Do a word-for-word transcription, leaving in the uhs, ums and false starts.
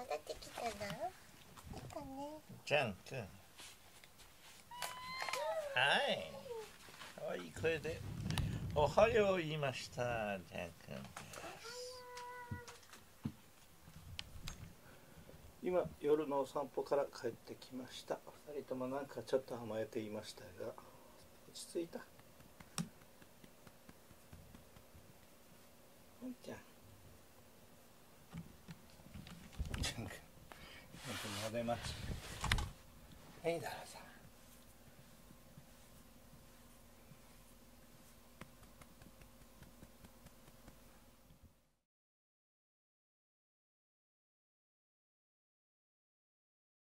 戻ってきたな。いいかね。 ジャン君。はい。可愛い声でおはよう言いました、ジャン君です。今夜のお散歩から帰ってきました。二人ともなんかちょっと甘えていましたが、落ち着いた。ほんちゃん。ジャン君。なでます。はい、だらさん。